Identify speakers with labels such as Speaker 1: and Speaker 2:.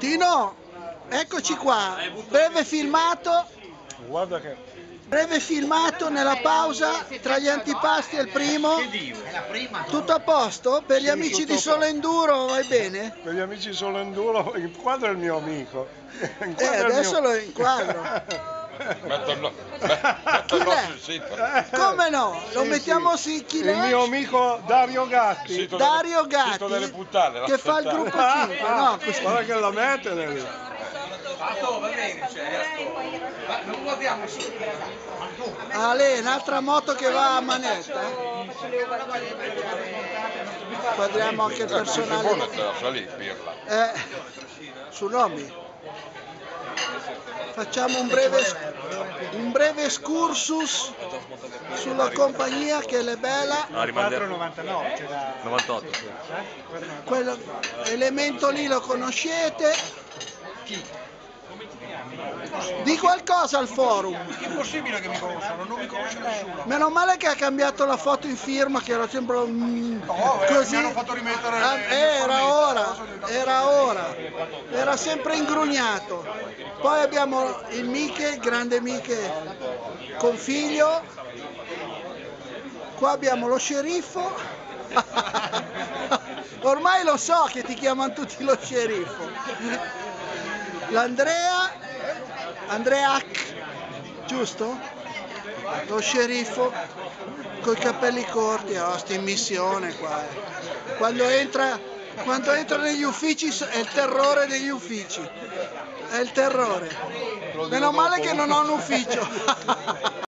Speaker 1: Tino, eccoci qua, breve filmato,
Speaker 2: Guarda che
Speaker 1: nella pausa tra gli antipasti e il primo. Tutto a posto? Per gli
Speaker 2: Sì,
Speaker 1: amici
Speaker 2: tutto
Speaker 1: di
Speaker 2: a
Speaker 1: Solo
Speaker 2: posto.
Speaker 1: Enduro vai bene?
Speaker 2: per gli amici di Solo Enduro inquadra il mio amico. Inquadra il
Speaker 1: Adesso
Speaker 2: mio...
Speaker 1: lo inquadro.
Speaker 3: Metterlo
Speaker 1: Chi
Speaker 3: sul
Speaker 1: è?
Speaker 3: sito.
Speaker 1: Come no? Lo
Speaker 2: Sì,
Speaker 1: mettiamo
Speaker 2: sì.
Speaker 1: su chi
Speaker 2: Il
Speaker 1: è?
Speaker 2: mio amico Dario Gatti.
Speaker 3: Sito
Speaker 1: Dario
Speaker 3: sito delle
Speaker 1: Gatti
Speaker 3: puttane,
Speaker 1: che fa il
Speaker 3: lasciate
Speaker 1: gruppo
Speaker 3: stare.
Speaker 1: 5, no? Questo...
Speaker 2: Guarda che la mette lì.
Speaker 1: Ale, un'altra moto che va a manetta. Quadriamo anche il
Speaker 3: Questo
Speaker 1: personale.
Speaker 3: buono te la salì, pirla.
Speaker 1: Su nomi. Facciamo un breve excursus sulla compagnia che è bella.
Speaker 4: No, rimane 4,99, c'è da 98.
Speaker 1: Quello elemento lì lo conoscete. Di qualcosa al forum.
Speaker 4: Impossibile che mi conoscano, non mi conosce nessuno.
Speaker 1: Meno male che ha cambiato la foto in firma, che era sempre così.
Speaker 4: Mi hanno fatto rimettere
Speaker 1: era ora. Era sempre ingrugnato. Poi abbiamo il Miche, il grande Miche con figlio. Qua abbiamo lo sceriffo. Ormai lo so che ti chiamano tutti lo sceriffo. L'Andrea, giusto? Lo sceriffo con i capelli corti, sta in missione qua. Quando entra negli uffici è il terrore degli uffici. È il terrore. Meno male che non ho un ufficio.